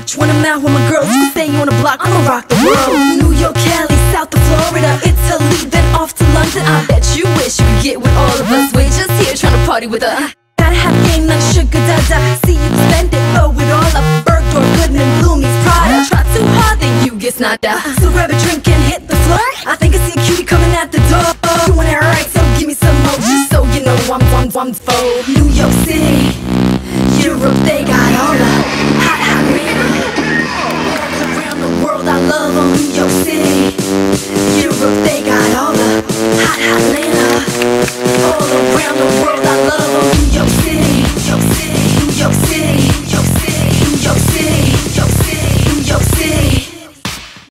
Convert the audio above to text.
watch when I'm out with my girls. You can stay on the block, I'ma rock the world. New York, Cali, South to Florida, Italy, then off to London. I bet you wish you could get with all of us. We're just here trying to party with us. Gotta have game like sugar dada. See you